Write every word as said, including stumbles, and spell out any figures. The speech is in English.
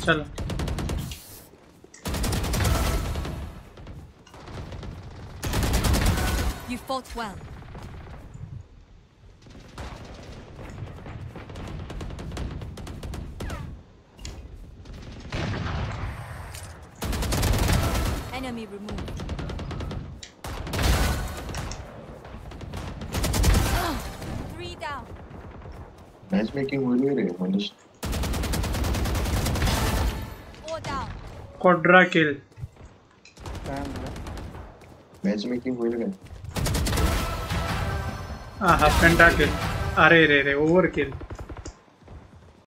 चलो You fought well. Enemy removed. Three down. Matchmaking हो नहीं रही Manish. Four down. quadra kill. Matchmaking हो नहीं रही. Ah, pentakill. अरे रे रे overkill.